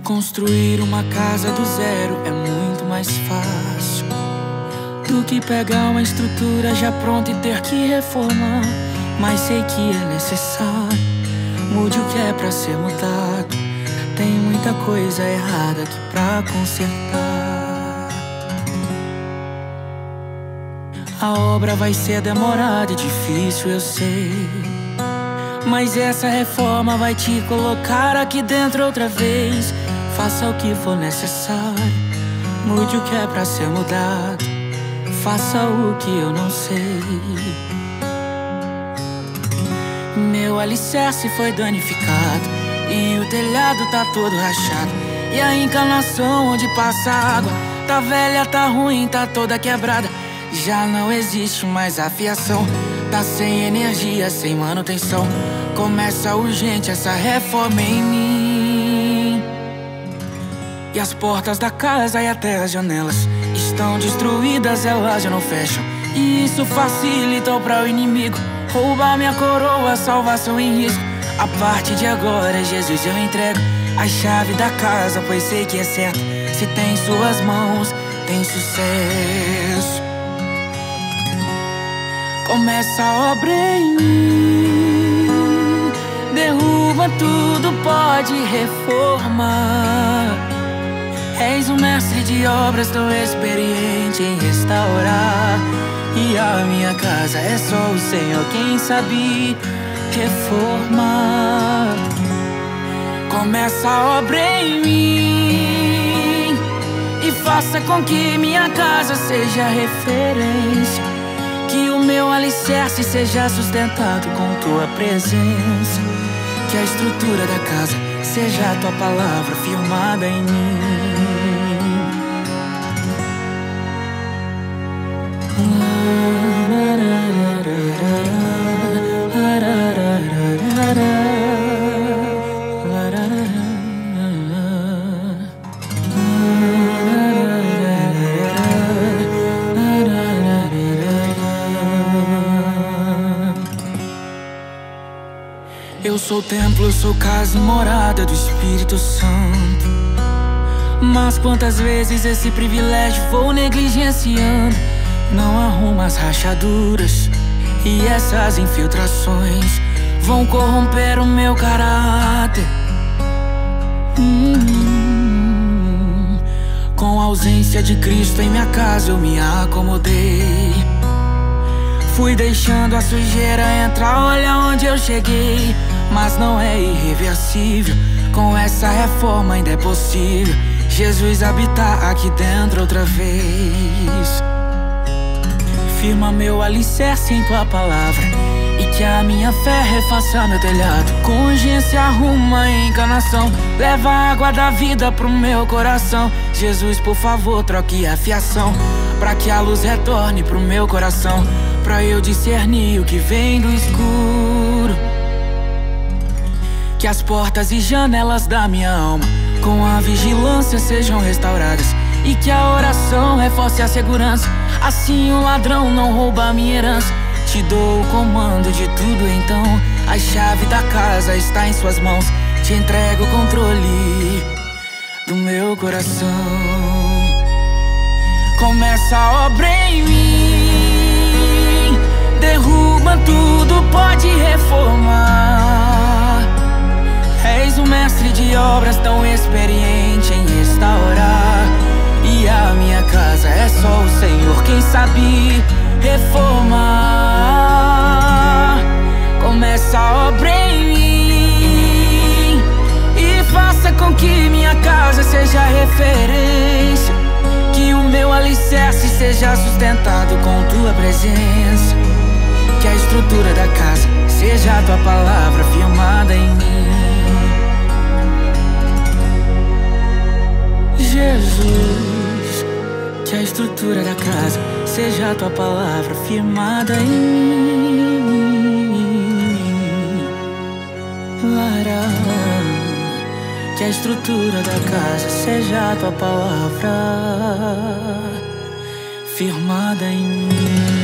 Construir uma casa do zero é muito mais fácil do que pegar uma estrutura já pronta e ter que reformar. Mas sei que é necessário, mude o que é pra ser mudado. Tem muita coisa errada aqui pra consertar. A obra vai ser demorada e difícil, eu sei, mas essa reforma vai te colocar aqui dentro outra vez. Faça o que for necessário, mude o que é pra ser mudado. Faça o que eu não sei. Meu alicerce foi danificado e o telhado tá todo rachado, e a encanação onde passa a água tá velha, tá ruim, tá toda quebrada. Já não existe mais a fiação, tá sem energia, sem manutenção. Começa urgente essa reforma em mim. E as portas da casa e até as janelas estão destruídas, elas já não fecham. E isso facilitou para o inimigo roubar minha coroa, salvação em risco. A partir de agora, Jesus, eu entrego a chave da casa, pois sei que é certo. Se tem em suas mãos, tem sucesso. Começa a obra em mim, derruba tudo, pode reformar. És um mestre de obras, tão experiente em restaurar. E a minha casa é só o Senhor quem sabe reformar. Começa a obra em mim e faça com que minha casa seja referência. Que o meu alicerce seja sustentado com tua presença. Que a estrutura da casa seja a tua palavra firmada em mim. Eu sou o templo, eu sou casa e morada do Espírito Santo. Mas quantas vezes esse privilégio vou negligenciando. Não arrumo as rachaduras e essas infiltrações vão corromper o meu caráter. Com a ausência de Cristo em minha casa eu me acomodei. Fui deixando a sujeira entrar, olha onde eu cheguei. Mas não é irreversível, com essa reforma ainda é possível Jesus habitar aqui dentro outra vez. Firma meu alicerce em tua palavra e que a minha fé refaça meu telhado. Com urgência arruma a encanação, leva a água da vida pro meu coração. Jesus, por favor, troque a fiação, pra que a luz retorne pro meu coração, pra eu discernir o que vem do escuro. Que as portas e janelas da minha alma com a vigilância sejam restauradas, e que a oração reforce a segurança. Assim o ladrão não rouba a minha herança. Te dou o comando de tudo, então a chave da casa está em suas mãos. Te entrego o controle do meu coração. Começa a obra em mim, derruba tudo, pode reformar. És um mestre de obras, tão experiente em restaurar. E a minha casa é só o Senhor quem sabe reformar. Começa a obra em mim e faça com que minha casa seja referência. Que o meu alicerce seja sustentado com tua presença. Que a estrutura da casa seja a tua palavra firmada em mim. Jesus, que a estrutura da casa seja a tua palavra firmada em mim. Lara, que a estrutura da casa seja a tua palavra firmada em mim.